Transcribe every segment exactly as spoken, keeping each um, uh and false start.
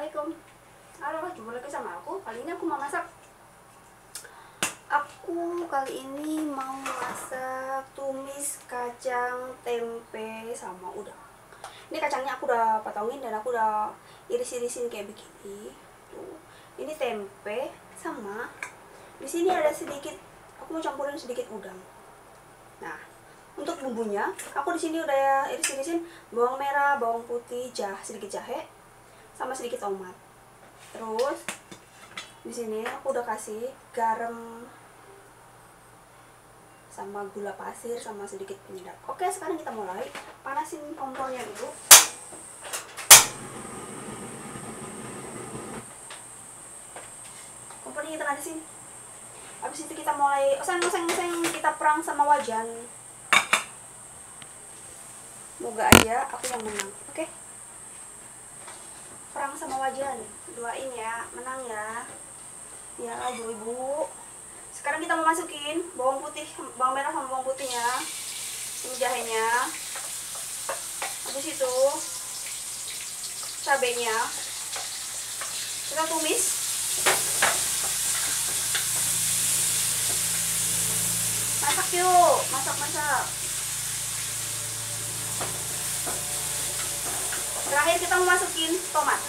Assalamualaikum. Halo, jumpa lagi sama aku. Kali ini aku mau masak. Aku kali ini mau masak tumis kacang, tempe, sama udang. Ini kacangnya aku udah potongin dan aku udah iris-irisin kayak begini. Tuh. Ini tempe sama di sini ada sedikit. Aku mau campurin sedikit udang. Nah, untuk bumbunya, aku di sini udah iris-irisin bawang merah, bawang putih, jah, sedikit jahe, sama sedikit tomat. Terus di sini aku udah kasih garam sama gula pasir sama sedikit penyedap. Oke, sekarang kita mulai. Panasin kompornya dulu. Kompornya kita panasin. Habis itu kita mulai oseng-oseng-oseng, kita perang sama wajan. Moga aja aku yang menang. Oke. Perang sama wajan, doain ya, menang ya. Ya, ibu-ibu. Sekarang kita mau masukin bawang putih, bawang merah sama bawang putihnya, sama jahenya. Habis itu cabenya kita tumis. Masak yuk, masak-masak. Terakhir kita mau masukin tomat.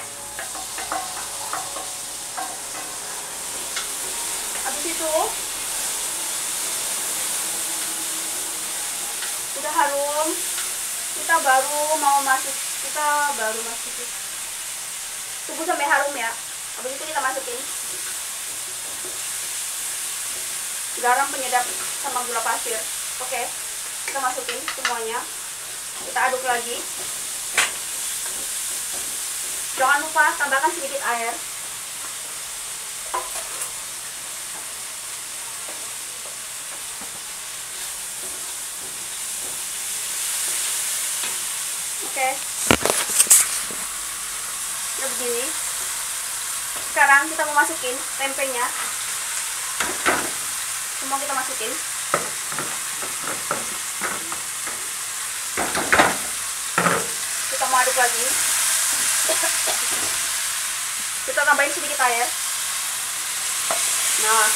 Habis itu udah harum, kita baru mau masuk, kita baru masukin. Tunggu sampai harum ya. Habis itu kita masukin garam, penyedap, sama gula pasir. Oke, kita masukin semuanya. Kita aduk lagi. Jangan lupa tambahkan sedikit air. Oke. Udah begini. Sekarang kita mau masukin tempenya. Semua kita masukin. Kita mau aduk lagi. Kita tambahin sedikit air. Nah.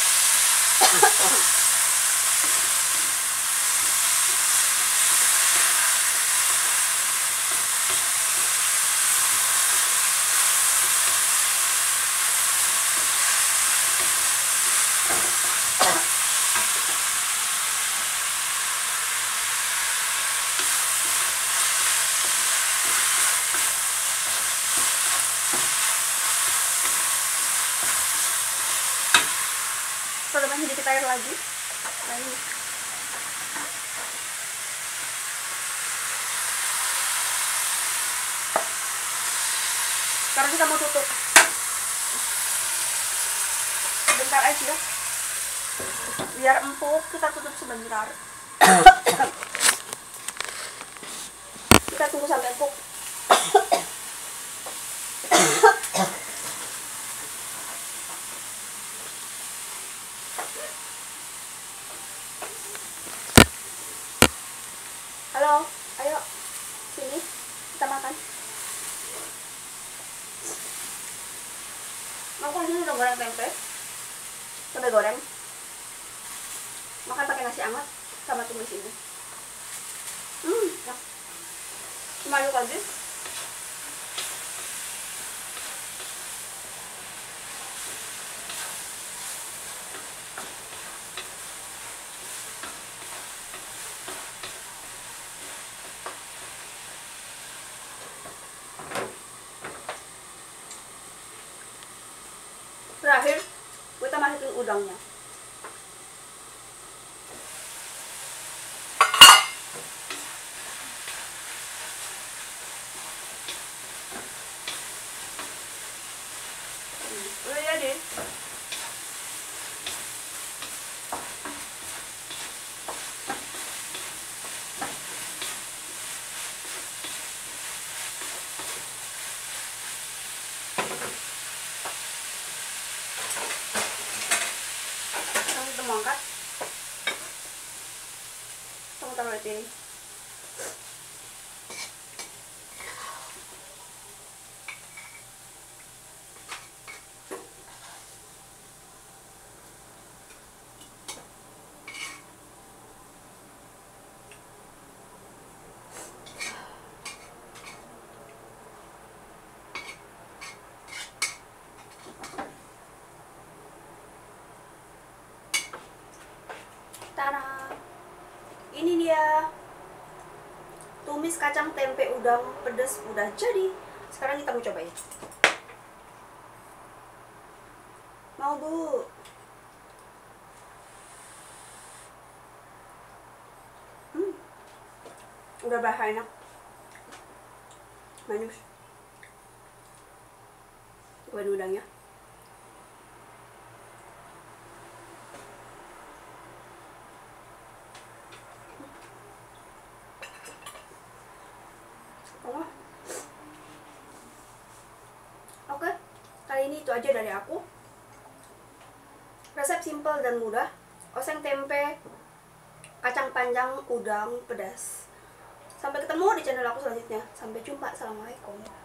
Kita tambahin sedikit air lagi. Nah, ini. Sekarang kita mau tutup. Sebentar aja. Biar empuk, kita tutup sebentar. Kita tunggu sampai empuk. Halo, ayo sini kita makan. Aku di sini udah goreng tempe, tempe goreng. Makan pakai nasi hangat sama tumis ini. Hmm, enak. Cuma aduk lagi. Terakhir kita masukin udangnya. Hmm, udah jadi. Kita mau angkat. Kita taruh di sini. kacang tempe udang pedas udah jadi. Sekarang kita mau cobain. Mau Bu? Hmm, udah berasa enak, manis. Cobain udangnya. Oh. Oke, kali ini itu aja dari aku. Resep simple dan mudah. Oseng tempe, kacang panjang, udang pedas. Sampai ketemu di channel aku selanjutnya. Sampai jumpa. Assalamualaikum.